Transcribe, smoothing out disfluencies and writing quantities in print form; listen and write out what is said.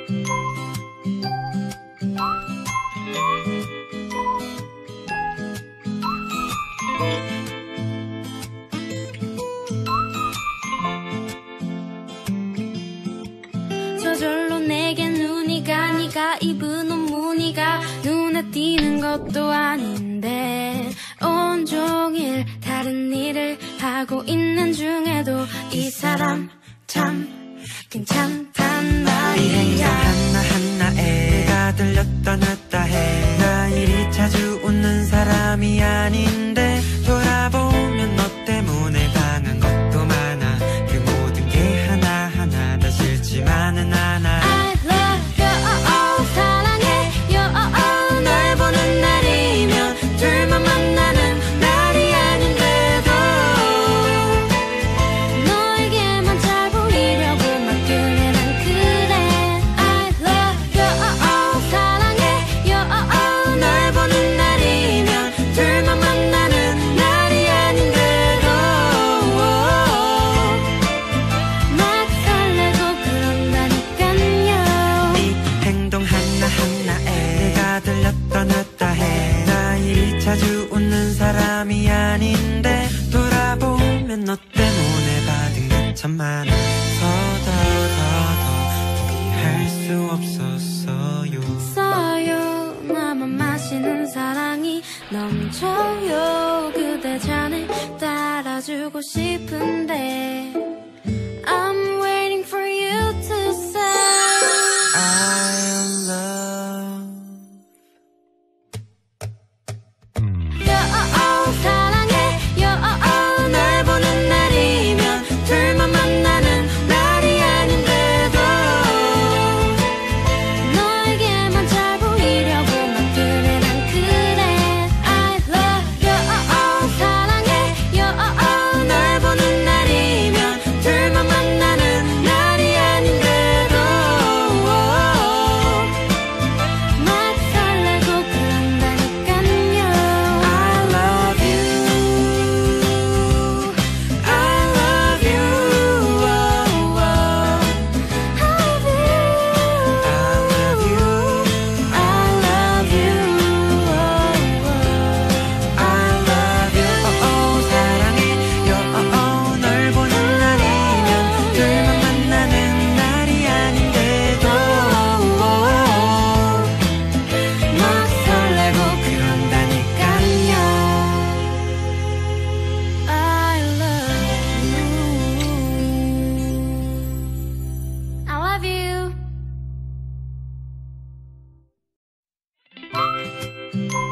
저절로 내게 눈이 가. 네가 입은 옷 무늬가 눈에 띄는 것도 아닌데 온종일 다른 일을 하고 있는 중에도 이 사람 참 괜찮단 말이야. 이 행동 하나하나에 내가 들렸다 놨다 해. 나 이리 자주 웃는 사람이 아닌데 돌아보면 너 때문에 당한 것도 많아. 그 모든 게 하나하나 다 싫지만은 않아. I love you, 사랑해요. 널 보는 날이면 둘만 만나는 날이 아닌데도 너에게만 잘 보이려고 막 그래 난 그래. I love you, 사랑해요. 널 보는 날이면 둘만 만나는 날이 아닌데도 막 설레고 그런다니깐요. 이 행동 하나하나에 내가 들렸다 놨다 해. 나 이리 자주 웃는 사람이 아닌데 돌아보면 너 때문에 받은 게 참 많아. 더 포기할 수 없었어요. 써요. 나만 마시는 사랑이 넘쳐요. 그대 잔을 따라주고 싶은데 I'm waiting for you to say I love 사랑해요. 널 보는 날이면 둘만 만나는 날이 아닌데도 너에게만 잘 보이려고 막 그래 난 그래. I love you, 사랑해요. 널 보는 날이면 둘만 만나는 날이 아닌데도 막 설레고 그런다니깐요. I love you. I love you. Oh, oh. I love you. I love you. I love you. I love you. 사랑해요. 널 보는 날이면 둘만 만나는 날이 아닌데도 막 설레고 그런다니깐요. I love you. I love you.